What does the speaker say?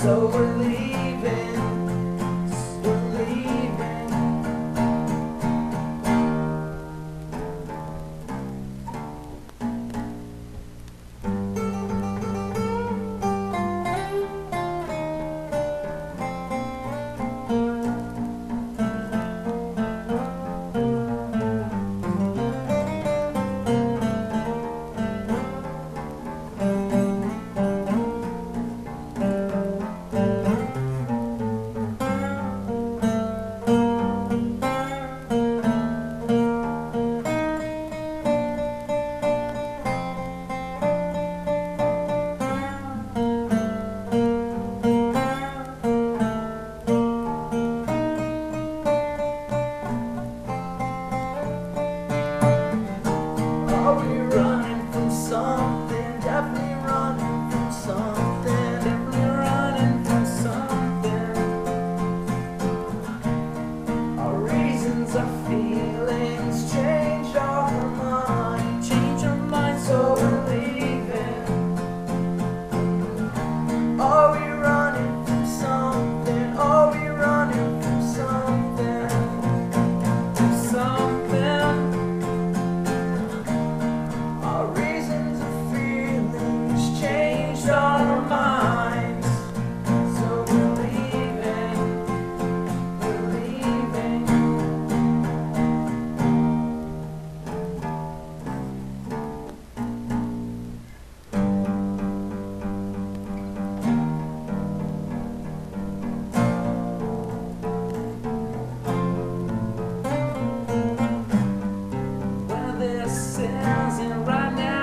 So we're leaving, we're leaving. Are we running from something? Definitely running from something. Definitely running from something. Our reasons, our feelings change our mind. Change our mind, so we're leaving. Are we running from something? Are we running from something? From something. Our reasons and feelings changed our minds. So we're leaving, we're leaving. Well, this isn't right now.